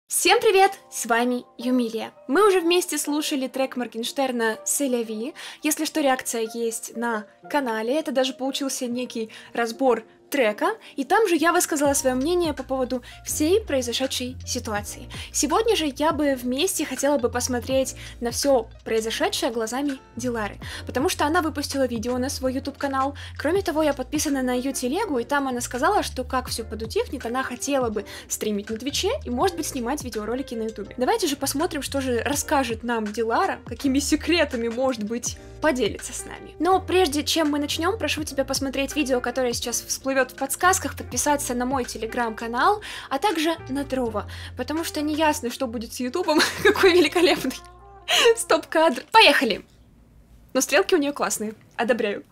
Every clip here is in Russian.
Всем привет! С вами Юмилия. Мы уже вместе слушали трек Моргенштерна «C'est la vie». Если что, реакция есть на канале. Это даже получился некий разбор трека, и там же я высказала свое мнение по поводу всей произошедшей ситуации. Сегодня же я бы вместе хотела бы посмотреть на все произошедшее глазами Дилары, потому что она выпустила видео на свой YouTube-канал. Кроме того, я подписана на ее телегу, и там она сказала, что как все подутихнет, она хотела бы стримить на Твиче и, может быть, снимать видеоролики на YouTube. Давайте же посмотрим, что же расскажет нам Дилара, какими секретами, может быть, поделится с нами. Но прежде чем мы начнем, прошу тебя посмотреть видео, которое сейчас всплывет в подсказках, подписаться на мой телеграм-канал, а также на Дрова, потому что не ясно, что будет с Ютубом. Какой великолепный стоп-кадр. Поехали! Но стрелки у нее классные, одобряю.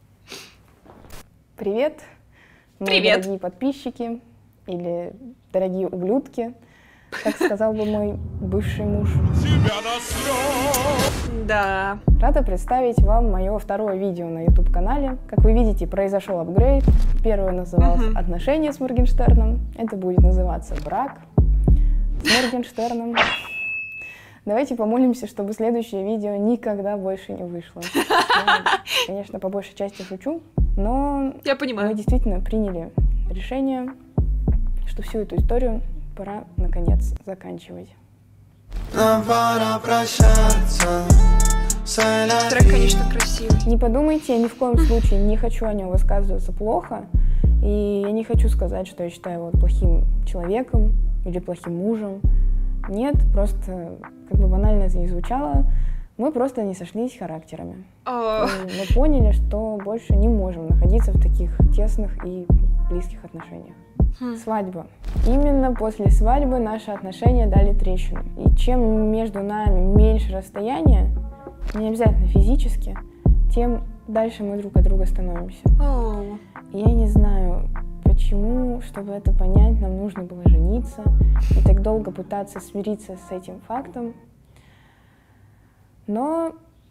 Привет! Привет! Дорогие подписчики или дорогие ублюдки, как сказал бы мой бывший муж. Да. Рада представить вам мое второе видео на YouTube-канале. Как вы видите, произошел апгрейд. Первое называлось «Отношения с Моргенштерном». Это будет называться «Брак с Моргенштерном». Давайте помолимся, чтобы следующее видео никогда больше не вышло. Я, конечно, по большей части шучу, но Я понимаю. мы действительно приняли решение, что всю эту историю пора, наконец, заканчивать. Нам пора прощаться. Трек, конечно, красивый. Не подумайте, я ни в коем случае не хочу о нем высказываться плохо. И я не хочу сказать, что я считаю его плохим человеком или плохим мужем. Нет, просто, как бы банально это ни звучало, мы просто не сошлись характерами. Мы поняли, что больше не можем находиться в таких тесных и близких отношениях. Свадьба. Именно после свадьбы наши отношения дали трещину. И чем между нами меньше расстояния, не обязательно физически, тем дальше мы друг от друга становимся. Я не знаю, почему, чтобы это понять, нам нужно было жениться и так долго пытаться смириться с этим фактом. Но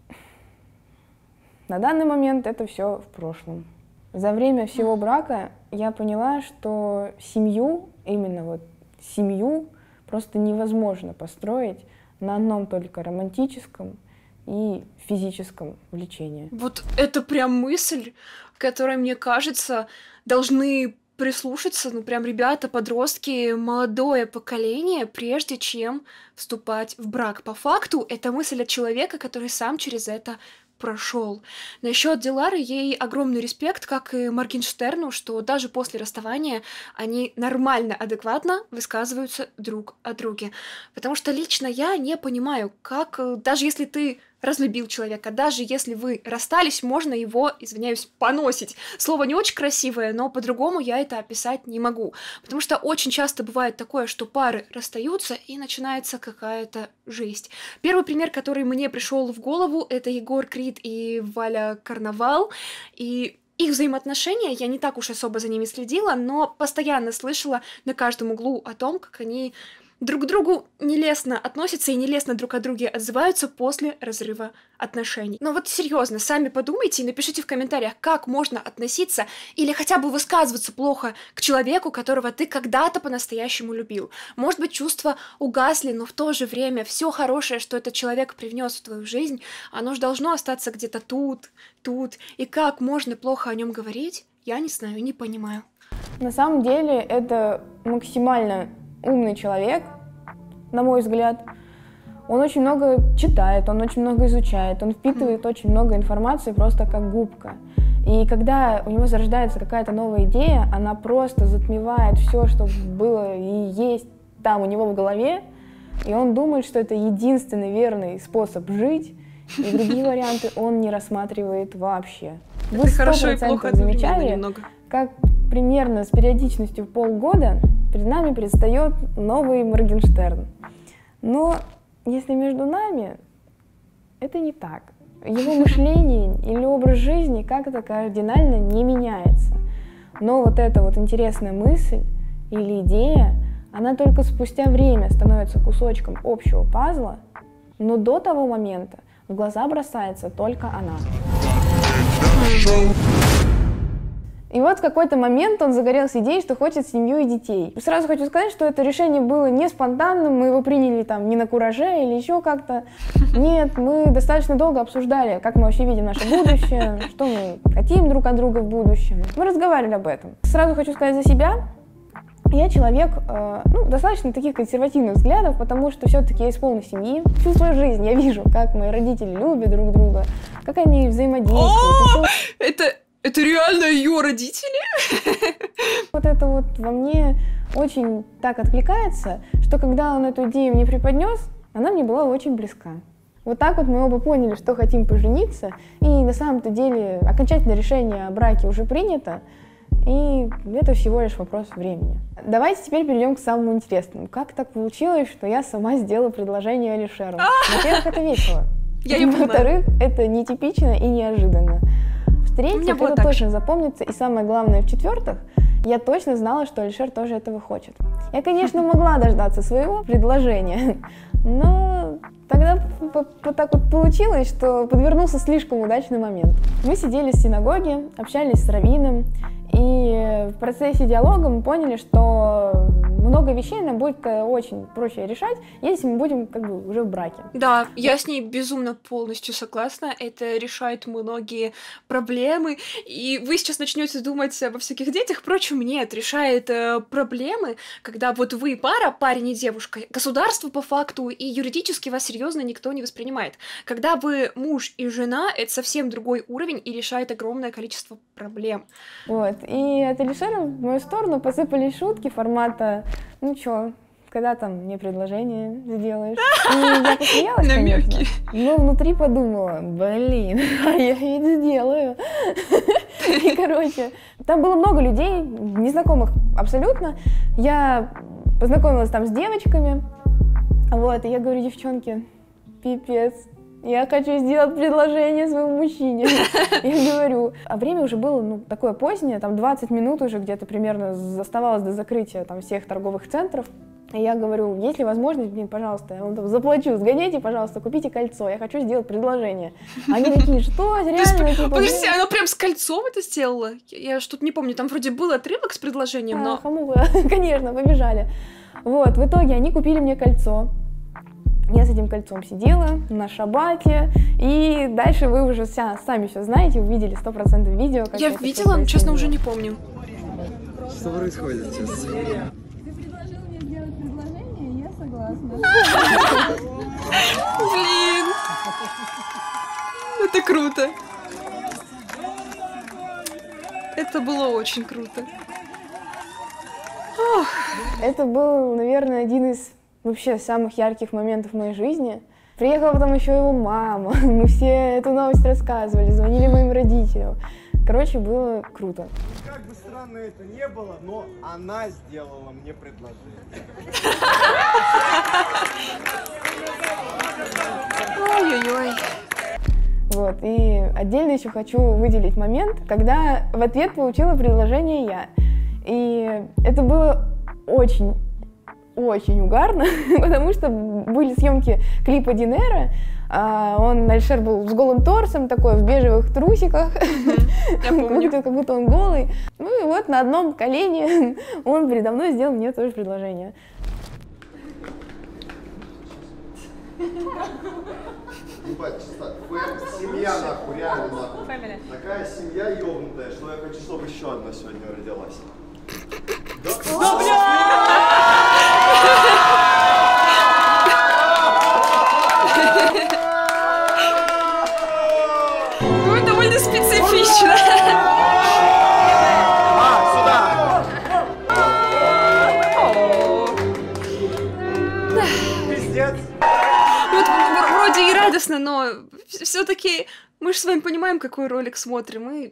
на данный момент это все в прошлом. За время всего брака я поняла, что семью, именно вот семью, просто невозможно построить на одном только романтическом и физическом влечении. Вот это прям мысль, которой, мне кажется, должны прислушаться, ну прям ребята, подростки, молодое поколение, прежде чем вступать в брак. По факту, это мысль от человека, который сам через это прошел. Насчет Дилары, ей огромный респект, как и Моргенштерну, что даже после расставания они нормально, адекватно высказываются друг о друге. Потому что лично я не понимаю, как, даже если ты разлюбил человека, даже если вы расстались, можно его, извиняюсь, поносить. Слово не очень красивое, но по-другому я это описать не могу. Потому что очень часто бывает такое, что пары расстаются, и начинается какая-то жесть. Первый пример, который мне пришел в голову, это Егор Крид и Валя Карнавал. И их взаимоотношения, я не так уж особо за ними следила, но постоянно слышала на каждом углу о том, как они друг к другу нелестно относятся и нелестно друг о друге отзываются после разрыва отношений. Но вот серьезно, сами подумайте и напишите в комментариях, как можно относиться или хотя бы высказываться плохо к человеку, которого ты когда-то по-настоящему любил. Может быть, чувства угасли, но в то же время все хорошее, что этот человек привнес в твою жизнь, оно же должно остаться где-то тут. И как можно плохо о нем говорить, я не знаю, не понимаю. На самом деле, это максимально умный человек, на мой взгляд. Он очень много читает, он очень много изучает, он впитывает очень много информации просто как губка. И когда у него зарождается какая-то новая идея, она просто затмевает все, что было и есть там у него в голове, и он думает, что это единственный верный способ жить, и другие варианты он не рассматривает вообще. Вы 100% замечали, как примерно с периодичностью в полгода перед нами предстает новый Моргенштерн. Но если между нами, это не так. Его мышление или образ жизни как-то кардинально не меняется. Но вот эта вот интересная мысль или идея, она только спустя время становится кусочком общего пазла, но до того момента в глаза бросается только она. И вот в какой-то момент он загорелся идеей, что хочет семью и детей. Сразу хочу сказать, что это решение было не спонтанным, мы его приняли там не на кураже или еще как-то. Нет, мы достаточно долго обсуждали, как мы вообще видим наше будущее, что мы хотим друг от друга в будущем. Мы разговаривали об этом. Сразу хочу сказать за себя. Я человек достаточно таких консервативных взглядов, потому что все-таки я из полной семьи. Всю свою жизнь я вижу, как мои родители любят друг друга, как они взаимодействуют. Это реально ее родители? Вот это вот во мне очень так откликается, что когда он эту идею мне преподнес, она мне была очень близка. Вот так вот мы оба поняли, что хотим пожениться, и на самом-то деле окончательное решение о браке уже принято, и это всего лишь вопрос времени. Давайте теперь перейдем к самому интересному. Как так получилось, что я сама сделала предложение Алишеру? Во-первых, это весело. Во-вторых, это нетипично и неожиданно. В-третьих, это точно запомнится. И самое главное, в-четвертых, я точно знала, что Алишер тоже этого хочет. Я, конечно, могла дождаться своего предложения, но тогда так вот получилось, что подвернулся слишком удачный момент. Мы сидели в синагоге, общались с раввином, и в процессе диалога мы поняли, что много вещей нам будет очень проще решать, если мы будем как бы уже в браке. Да, я с ней безумно полностью согласна. Это решает многие проблемы. И вы сейчас начнете думать обо всяких детях. Впрочем, нет, решает проблемы, когда вот вы пара, парень и девушка, государство по факту и юридически вас серьезно никто не воспринимает. Когда вы муж и жена, это совсем другой уровень и решает огромное количество проблем. Вот. И от Алишера в мою сторону посыпались шутки формата «Ну чё, когда там мне предложение сделаешь?» И я посмеялась, конечно, но внутри подумала: блин, а я ведь сделаю. И, короче, там было много людей, незнакомых абсолютно. Я познакомилась там с девочками, вот, и я говорю: девчонки, пипец, я хочу сделать предложение своему мужчине. Я говорю, а время уже было, такое позднее, там 20 минут уже где-то примерно оставалось до закрытия там всех торговых центров. И я говорю: есть ли возможность, пожалуйста, я вам там заплачу, сгоняйте, пожалуйста, купите кольцо, я хочу сделать предложение. Они такие: что, реально? Подожди, она прям с кольцом это сделала? Я что-то не помню, там вроде был отрывок с предложением, но... Конечно, побежали. Вот, в итоге они купили мне кольцо. Я с этим кольцом сидела на шаббате, и дальше вы уже сами все знаете, увидели 100% видео. Как я видела, но, честно, уже не помню. Что происходит сейчас? Ты предложил мне сделать предложение, я согласна. Блин! Это круто. Это было очень круто. Это был, наверное, один из вообще самых ярких моментов в моей жизни. Приехала потом еще его мама, мы все эту новость рассказывали, звонили моим родителям. Короче, было круто. Как бы странно это не было, но она сделала мне предложение. Ой-ой-ой. Вот, и отдельно еще хочу выделить момент, когда в ответ получила предложение я. И это было очень угарно, потому что были съемки клипа Динера, Алишер был с голым торсом, такой в бежевых трусиках, как будто он голый. Ну и вот на одном колене он передо мной сделал мне тоже предложение. Ебать, семья нахуй, реально нахуй. Такая семья ёбнутая, что я хочу, чтобы еще одна сегодня родилась. Да, Ну, довольно специфично. пиздец. Вот вроде и радостно, но все-таки мы же с вами понимаем, какой ролик смотрим. И...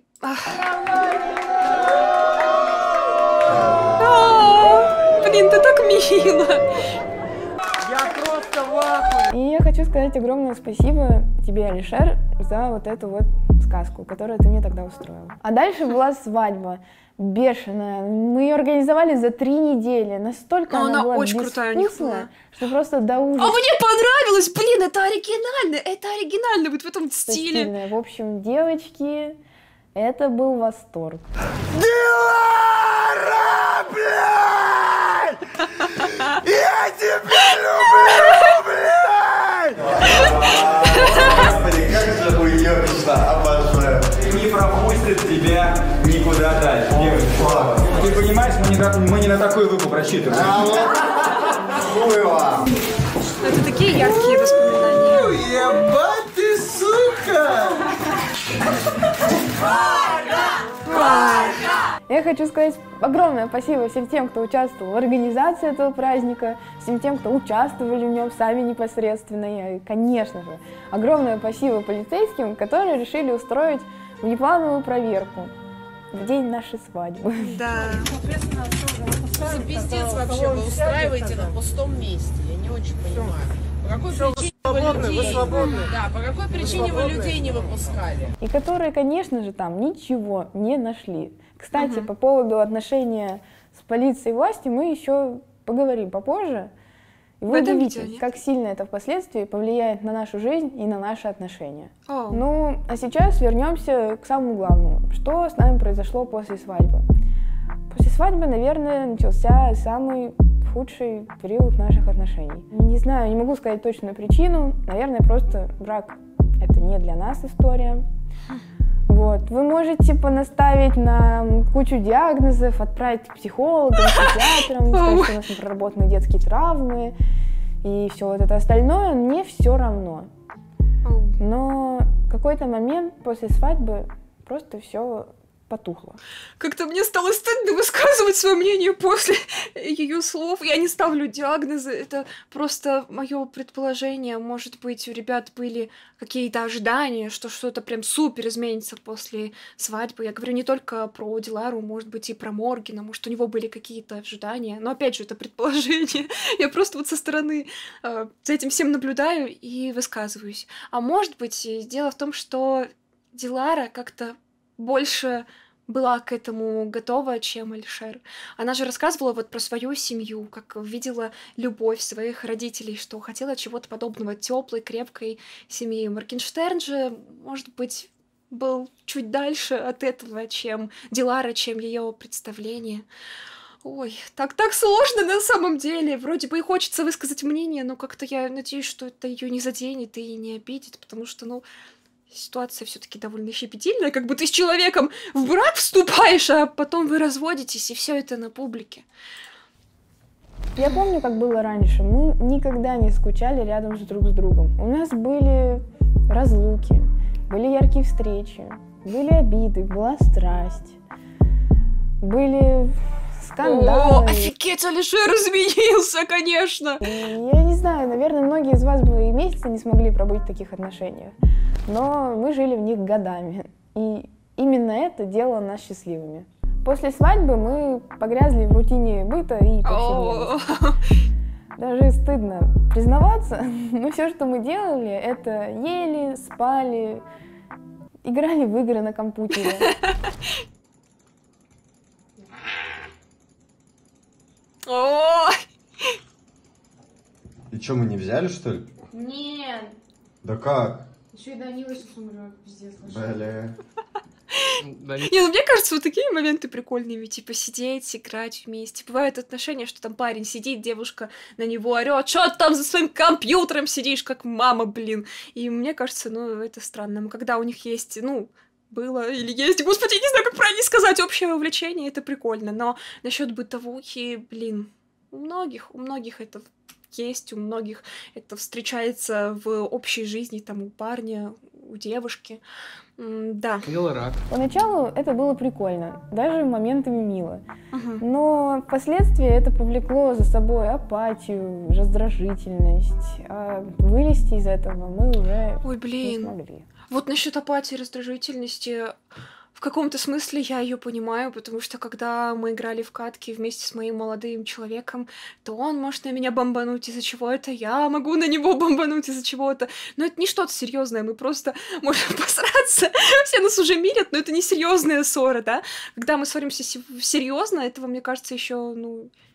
Блин, ты так мило. Я просто в ахуе. И я хочу сказать огромное спасибо тебе, Алишер, за вот эту вот сказку, которую ты мне тогда устроил. А дальше была свадьба. Бешеная. Мы ее организовали за 3 недели. Настолько она была очень крутая у них была. что просто до ужаса. А мне понравилось! Блин, это оригинально! Это оригинально вот в этом стиле. Стильная. В общем, девочки, Это был восторг. Дилара, блядь! Я тебя люблю, блядь! Господи, как же хуёвично, обожаю. Не пропустит тебя никуда дальше. Ты понимаешь, мы не на такой выкуп рассчитываем. А вот хуй вам. Это такие яркие воспоминания. Ебать ты, сука! Я хочу сказать огромное спасибо всем тем, кто участвовал в организации этого праздника, всем тем, кто участвовали в нем сами непосредственно. И, конечно же, огромное спасибо полицейским, которые решили устроить внеплановую проверку в день нашей свадьбы. Да. Пиздец вообще вы устраиваете на пустом месте. Я не очень понимаю. По какой причине вы свободны? Да, по какой причине вы людей не выпускали? И которые, конечно же, там ничего не нашли. Кстати, по поводу отношения с полицией и властью мы еще поговорим попозже. И вы удивитесь, как сильно это впоследствии повлияет на нашу жизнь и на наши отношения. Ну, а сейчас вернемся к самому главному. Что с нами произошло после свадьбы? После свадьбы, наверное, начался самый худший период наших отношений. Не знаю, не могу сказать точную причину. Наверное, просто брак — это не для нас история. Вот. Вы можете понаставить на кучу диагнозов, отправить к психологам, психиатрам, сказать, что у нас не проработаны детские травмы и все вот это остальное. Мне все равно. Но в какой-то момент после свадьбы просто все потухло. Как-то мне стало стыдно высказывать свое мнение после ее слов. Я не ставлю диагнозы, это просто мое предположение. Может быть, у ребят были какие-то ожидания, что что-то прям супер изменится после свадьбы. Я говорю не только про Дилару, может быть, и про Моргена, может, у него были какие-то ожидания. Но опять же, это предположение. Я просто вот со стороны за этим всем наблюдаю и высказываюсь. А может быть, дело в том, что Дилара как-то больше была к этому готова, чем Алишер. Она же рассказывала вот про свою семью, как видела любовь своих родителей, что хотела чего-то подобного, теплой, крепкой семьи. Моргенштерн же, может быть, был чуть дальше от этого, чем Дилара, чем ее представление. Ой, так сложно на самом деле. Вроде бы и хочется высказать мнение, но как-то я надеюсь, что это ее не заденет и не обидит, потому что, ситуация все-таки довольно щепетильная, как бы ты с человеком в брак вступаешь, а потом вы разводитесь, и все это на публике. Я помню, как было раньше. Мы никогда не скучали рядом друг с другом. У нас были разлуки, были яркие встречи, были обиды, была страсть, были скандалы. О, офигеть, Алишер изменился, конечно! Я не знаю, наверное, многие из вас бы и месяца не смогли пробыть в таких отношениях. Но мы жили в них годами, и именно это делало нас счастливыми. После свадьбы мы погрязли в рутине быта и повседневности. Даже стыдно признаваться, но все, что мы делали, это ели, спали, играли в игры на компьютере. И что, мы не взяли, что ли? Нет. Да как? Еще и Данила сейчас умрет, пиздец. Бля. Не, мне кажется, вот такие моменты прикольные, типа сидеть, играть вместе. Бывают отношения, что там парень сидит, девушка на него орёт, что ты там за своим компьютером сидишь, как мама, блин. И мне кажется, это странно. Когда у них есть, было или есть, господи, я не знаю, как правильно сказать, общее увлечение, это прикольно. Но насчет бытовухи, блин, у многих это есть, у многих это встречается в общей жизни, там, у парня, у девушки. Да. Поначалу это было прикольно, даже моментами мило. Но впоследствии это повлекло за собой апатию, раздражительность. А вылезти из этого мы уже не смогли. Вот насчет апатии, раздражительности, в каком-то смысле я ее понимаю, потому что когда мы играли в катки вместе с моим молодым человеком, то он может на меня бомбануть из-за чего-то, я могу на него бомбануть из-за чего-то. Но это не что-то серьезное, мы просто можем посраться, все нас уже мирят, но это не серьезная ссора, да? Когда мы ссоримся серьезно, этого, мне кажется, еще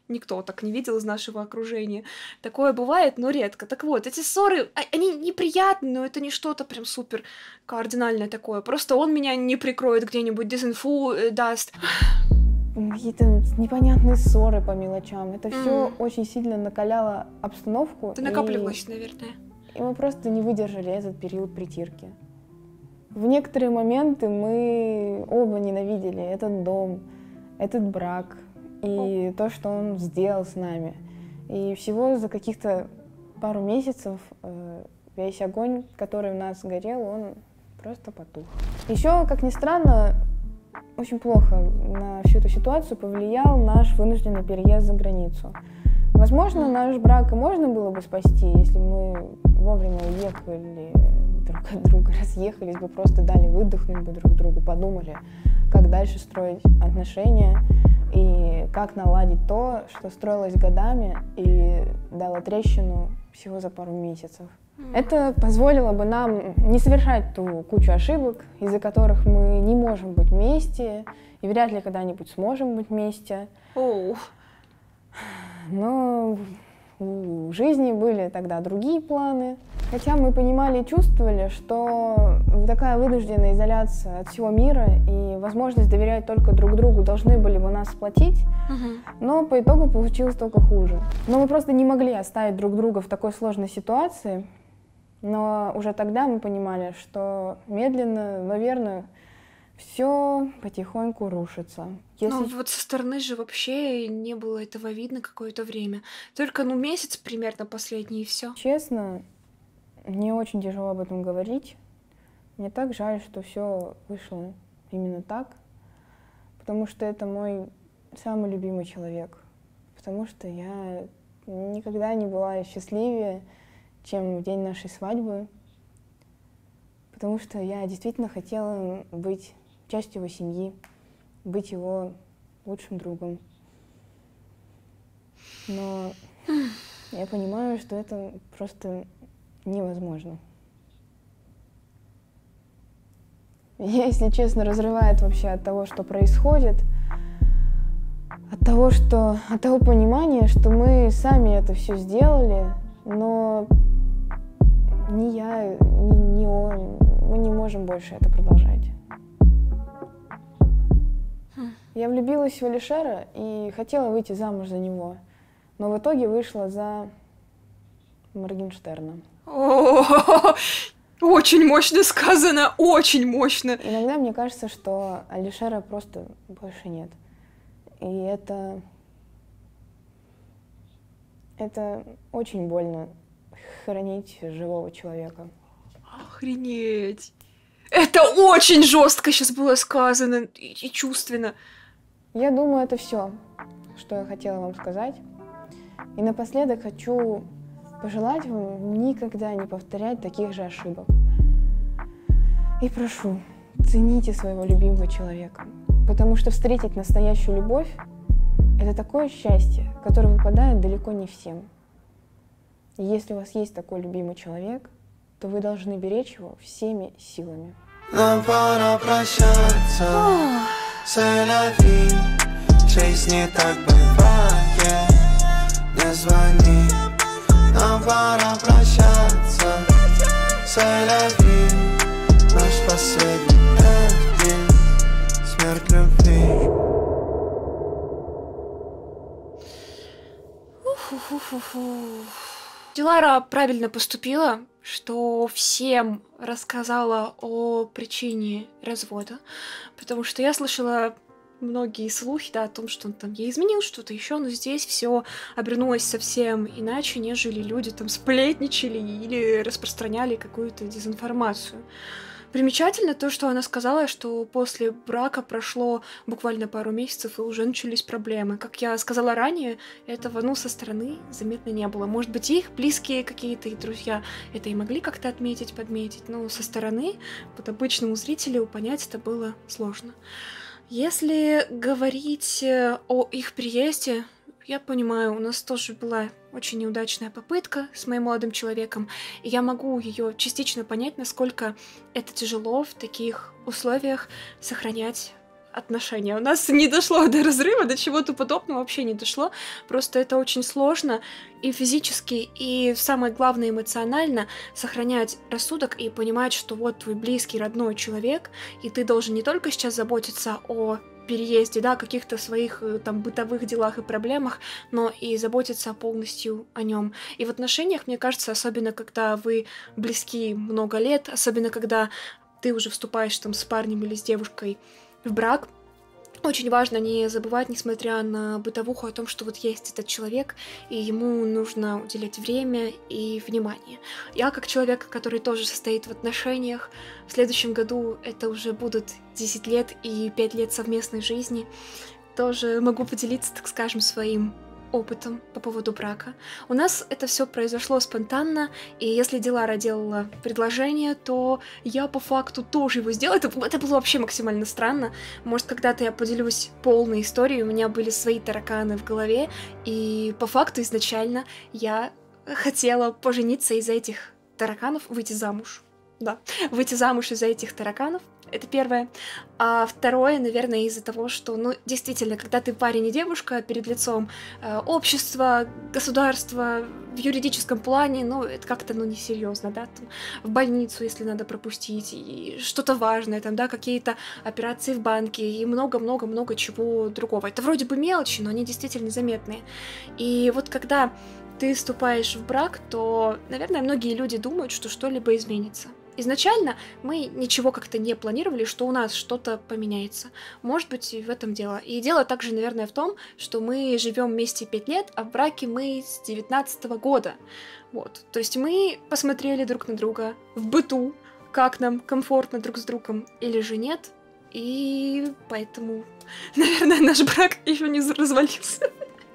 никто так не видел из нашего окружения. Такое бывает, но редко. Так вот, эти ссоры, они неприятны, но это не что-то прям супер кардинальное такое. Просто он меня не прикроет где-нибудь, дезинфу даст. Какие-то непонятные ссоры по мелочам. Это все очень сильно накаляло обстановку. Ты накапливалась, наверное. И мы просто не выдержали этот период притирки. В некоторые моменты мы оба ненавидели этот дом, этот брак и то, что он сделал с нами. И всего за каких-то пару месяцев весь огонь, который у нас горел, он просто потух. Еще, как ни странно, очень плохо на всю эту ситуацию повлиял наш вынужденный переезд за границу. Возможно, наш брак и можно было бы спасти, если мы вовремя уехали друг от друга, разъехались бы, просто дали выдохнуть бы друг другу, подумали, как дальше строить отношения и как наладить то, что строилось годами и дало трещину всего за пару месяцев. Это позволило бы нам не совершать ту кучу ошибок, из-за которых мы не можем быть вместе и вряд ли когда-нибудь сможем быть вместе. Но у жизни были тогда другие планы. Хотя мы понимали и чувствовали, что такая вынужденная изоляция от всего мира и возможность доверять только друг другу должны были бы нас сплотить, но по итогу получилось только хуже. Но мы просто не могли оставить друг друга в такой сложной ситуации. Но уже тогда мы понимали, что медленно, но верно, все потихоньку рушится. Но вот со стороны же вообще не было этого видно какое-то время. Только, месяц примерно последний, и все. Честно, мне очень тяжело об этом говорить. Мне так жаль, что все вышло именно так, потому что это мой самый любимый человек. Потому что я никогда не была счастливее, чем в день нашей свадьбы, потому что я действительно хотела быть частью его семьи, быть его лучшим другом. Но я понимаю, что это просто невозможно. Меня, если честно, разрывает вообще от того, что происходит, от того понимания, что мы сами это все сделали, но ни я, ни он, мы не можем больше это продолжать. Я влюбилась в Алишера и хотела выйти замуж за него, но в итоге вышла за Моргенштерна. Очень мощно сказано, очень мощно. Иногда мне кажется, что Алишера просто больше нет. И это очень больно. Хоронить живого человека. Охренеть. Это очень жестко сейчас было сказано и чувственно. Я думаю, это все, что я хотела вам сказать. И напоследок хочу пожелать вам никогда не повторять таких же ошибок. И прошу, цените своего любимого человека, потому что встретить настоящую любовь – это такое счастье, которое выпадает далеко не всем. И если у вас есть такой любимый человек, то вы должны беречь его всеми силами. Нам пора прощаться, c'est-la-vie. В жизни так бывает, не звони. Нам пора прощаться, c'est-la-vie. Наш последний день, смерть любви. Дилара правильно поступила, что всем рассказала о причине развода, потому что я слышала многие слухи, о том, что он там ей изменил что-то еще, но здесь все обернулось совсем иначе, нежели люди там сплетничали или распространяли какую-то дезинформацию. Примечательно то, что она сказала, что после брака прошло буквально пару месяцев, и уже начались проблемы. Как я сказала ранее, этого, со стороны заметно не было. Может быть, их близкие какие-то и друзья это и могли как-то отметить, подметить, но со стороны, под обычному зрителю, понять это было сложно. Если говорить о их приезде, я понимаю, у нас тоже была очень неудачная попытка с моим молодым человеком, и я могу ее частично понять, насколько это тяжело в таких условиях сохранять отношения. У нас не дошло до разрыва, до чего-то подобного вообще не дошло. Просто это очень сложно и физически, и самое главное эмоционально сохранять рассудок и понимать, что вот твой близкий, родной человек, и ты должен не только сейчас заботиться о переезде, да, каких-то своих там бытовых делах и проблемах, но и заботиться полностью о нем. И в отношениях, мне кажется, особенно когда вы близки много лет, особенно когда ты уже вступаешь там с парнем или с девушкой в брак, очень важно не забывать, несмотря на бытовуху, о том, что вот есть этот человек, и ему нужно уделять время и внимание. Я, как человек, который тоже состоит в отношениях, в следующем году это уже будут 10 лет и 5 лет совместной жизни, тоже могу поделиться, так скажем, своим опытом по поводу брака. У нас это все произошло спонтанно, и если Дилара делала предложение, то я по факту тоже его сделала. Это было вообще максимально странно. Может, когда-то я поделюсь полной историей, у меня были свои тараканы в голове, и по факту изначально я хотела пожениться из-за этих тараканов, выйти замуж. Да, выйти замуж из-за этих тараканов. Это первое. А второе, наверное, из-за того, что, ну, действительно, когда ты парень и девушка перед лицом общества, государства, в юридическом плане, ну, это как-то, ну, несерьезно, да, там, в больницу, если надо пропустить, и что-то важное, там, да, какие-то операции в банке, и много-много-много чего другого. Это вроде бы мелочи, но они действительно заметные. И вот когда ты вступаешь в брак, то, наверное, многие люди думают, что что-либо изменится. Изначально мы ничего как-то не планировали, что у нас что-то поменяется. Может быть, и в этом дело. И дело также, наверное, в том, что мы живем вместе 5 лет, а в браке мы с 19-го года. Вот. То есть мы посмотрели друг на друга в быту, как нам комфортно друг с другом или же нет. И поэтому, наверное, наш брак еще не развалился.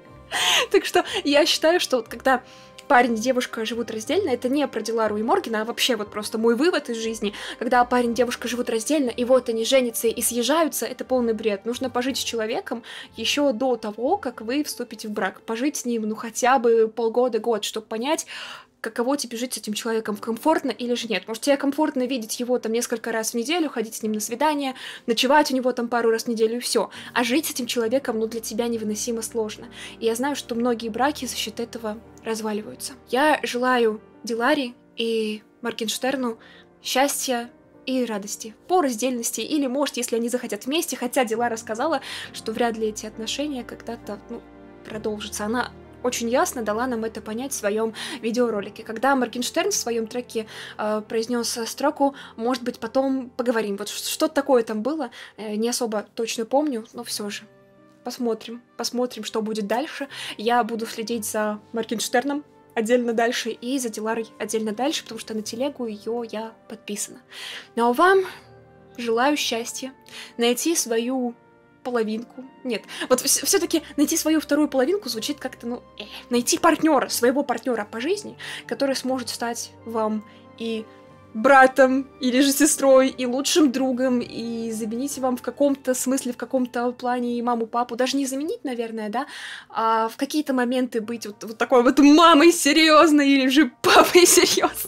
Так что я считаю, что вот когда парень и девушка живут раздельно, это не про Дилару и Моргена, а вообще вот просто мой вывод из жизни. Когда парень и девушка живут раздельно, и вот они женятся и съезжаются, это полный бред. Нужно пожить с человеком еще до того, как вы вступите в брак. Пожить с ним, ну, хотя бы полгода-год, чтобы понять, каково тебе жить с этим человеком, комфортно или же нет. Может, тебе комфортно видеть его там несколько раз в неделю, ходить с ним на свидание, ночевать у него там пару раз в неделю и все. А жить с этим человеком, ну, для тебя невыносимо сложно. И я знаю, что многие браки за счет этого разваливаются. Я желаю Диларе и Моргенштерну счастья и радости по раздельности, или, может, если они захотят вместе, хотя Дилара сказала, что вряд ли эти отношения когда-то, ну, продолжатся. Она очень ясно дала нам это понять в своем видеоролике. Когда Моргенштерн в своем треке произнес строку «Может быть, потом поговорим». Вот что такое там было, не особо точно помню, но все же. Посмотрим, что будет дальше. Я буду следить за Моргенштерном отдельно дальше и за Диларой отдельно дальше, потому что на телегу ее я подписана. Ну а вам желаю счастья, найти свою половинку. Нет, вот все-таки найти свою вторую половинку звучит как-то, найти партнера, своего партнера по жизни, который сможет стать вам и братом, или же сестрой, и лучшим другом, и заменить вам в каком-то смысле, в каком-то плане и маму, папу. Даже не заменить, наверное, да, а в какие-то моменты быть вот такой вот мамой серьезной, или же папой серьезной.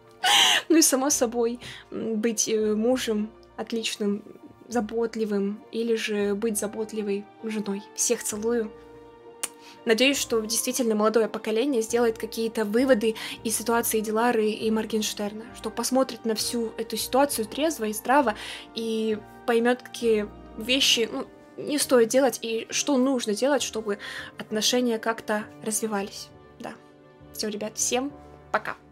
Ну и само собой быть мужем отличным, заботливым, или же быть заботливой женой. Всех целую. Надеюсь, что действительно молодое поколение сделает какие-то выводы из ситуации Дилары и Моргенштерна, что посмотрит на всю эту ситуацию трезво и здраво и поймет, какие вещи не стоит делать и что нужно делать, чтобы отношения как-то развивались. Да. Все, ребят, всем пока.